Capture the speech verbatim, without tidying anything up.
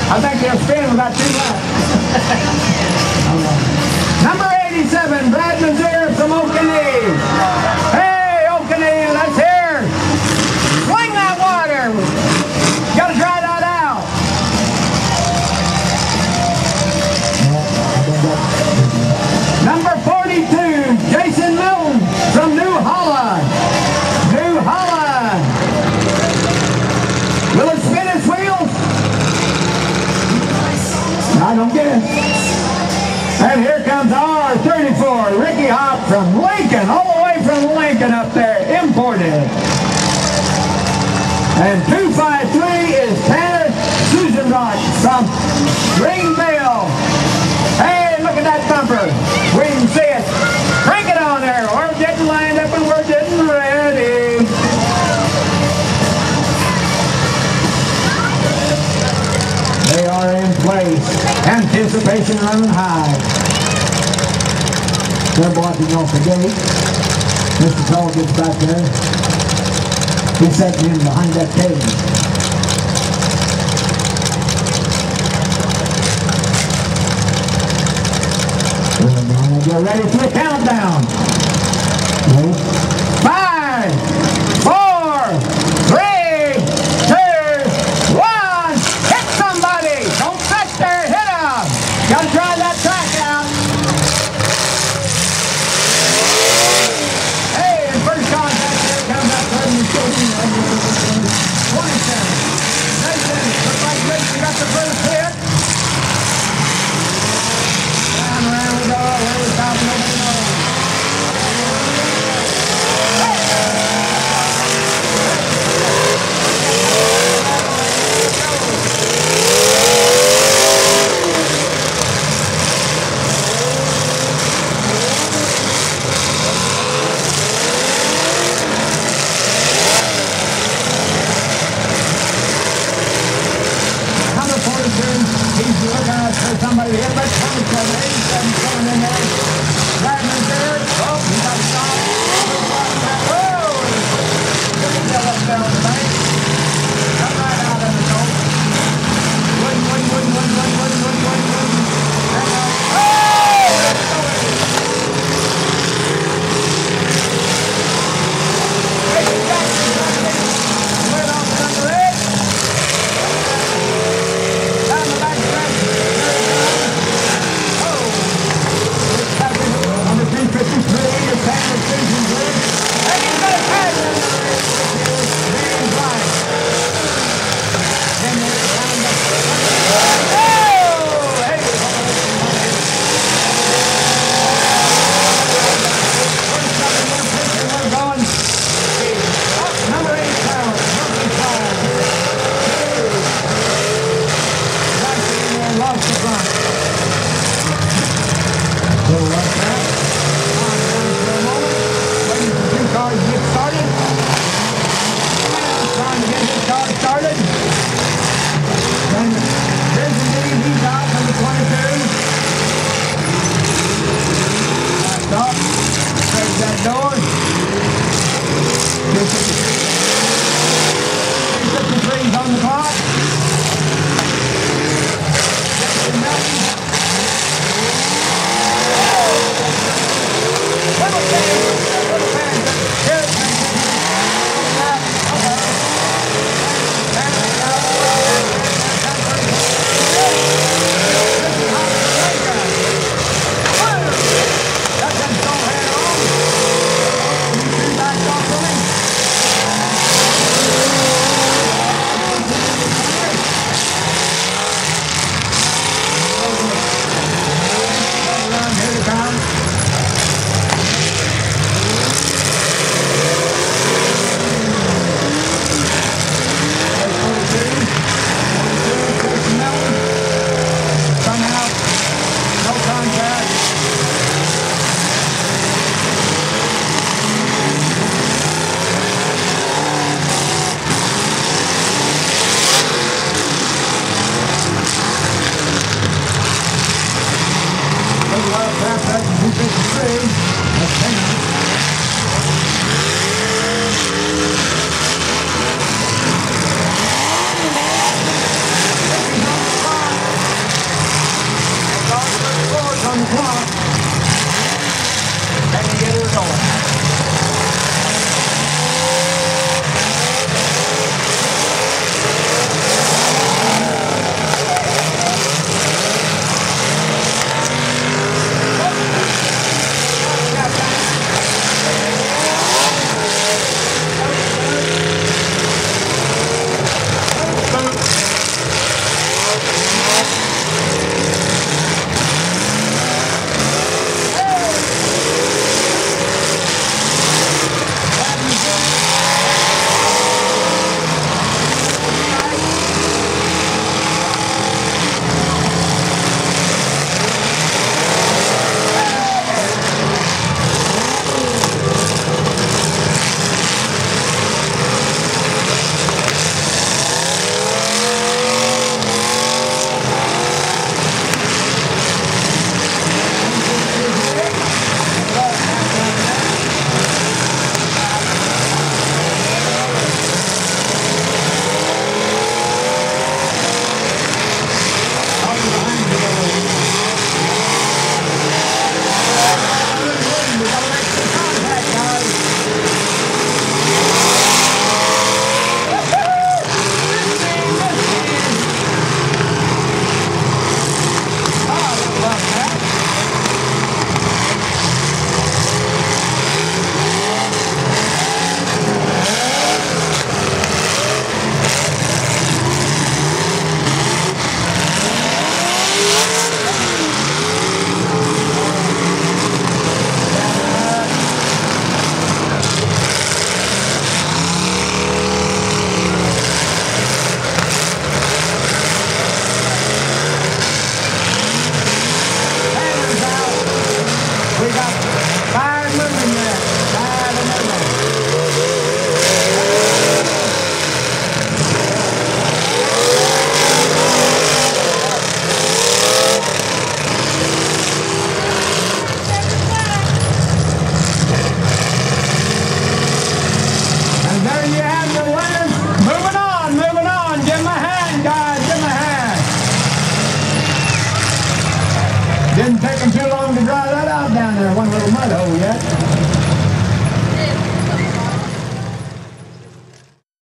I think they'll spin with about two left. Number eighty-seven, Brad Mazur from Okanee. Hey, Okanee, let's hear. Swing that water. Gotta dry that out. Number forty-two, Jason Milton from New Holland. New Holland. Will it spin its wheels? I don't get it. And here comes R thirty-four, Ricky Hop from Lincoln, all the way from Lincoln up there, imported. And two five three is Tanner Susanrock from Greenville. Hey, look at that bumper. We can see it. Crank it on there. We're getting lined up and we're getting ready. They are in place. Anticipation running high. They're blocking off the gate. Mister Tall gets back there. He's setting in behind that cage. Get ready for the countdown. Five, four, three, two, one. Hit somebody. Don't sit there. Hit them. Got to dry that track out. Hey, and first contact here comes that third twenty-seven. Nathan, looks like Jason got the first hit. Around we go, where we stop, nobody knows. Didn't take them too long to dry that out down there. One